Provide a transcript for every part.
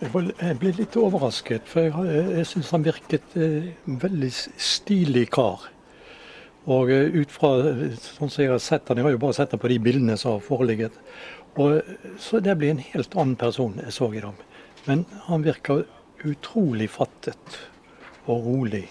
Jeg ble litt overrasket, for jeg synes han virket veldig stilig kar. Og ut fra, sånn som jeg har sett han, jeg har jo bare sett han på de bildene som har foreligget. Så det ble en helt annen person jeg så i dem. Men han virker utrolig fattet og rolig.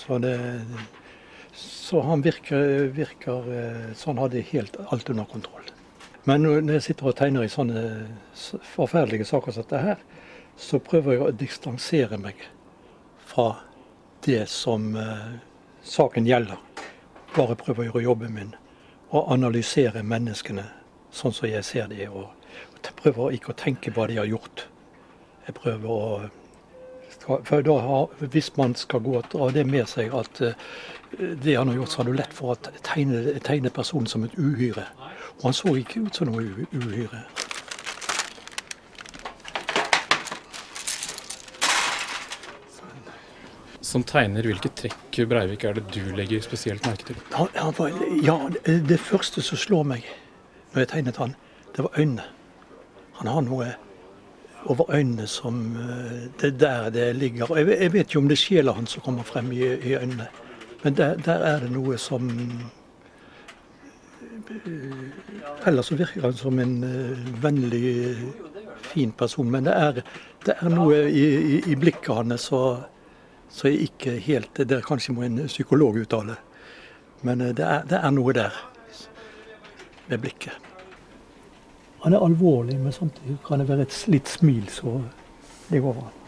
Så han virker så han hadde alt under kontroll. Men når jeg sitter og tegner i sånne forferdelige saker som dette her, så prøver jeg å distansere meg fra det som saken gjelder. Bare prøver å gjøre jobben min og analysere menneskene sånn som jeg ser dem. Og prøver ikke å tenke hva de har gjort. Jeg prøver å... For hvis man skal gå og dra det med seg at det han har gjort, så er det lett for å tegne personen som et uhyre. Og han så ikke ut som noe uhyre. Som tegner, hvilke trekk Breivik er det du legger spesielt merke til? Det første som slår meg når jeg tegnet han, det var øynene. Han har noe over øynene som det der det ligger. Jeg vet jo om det er sjela hans som kommer frem i øynene. Men der er det noe som... Ellers så virker han som en vennlig, fin person. Men det er noe i blikket hans så er ikke helt... Det er kanskje må en psykolog uttale. Men det er noe der med blikket. Han er alvorlig, men samtidig kan det være et litt smil så det går over.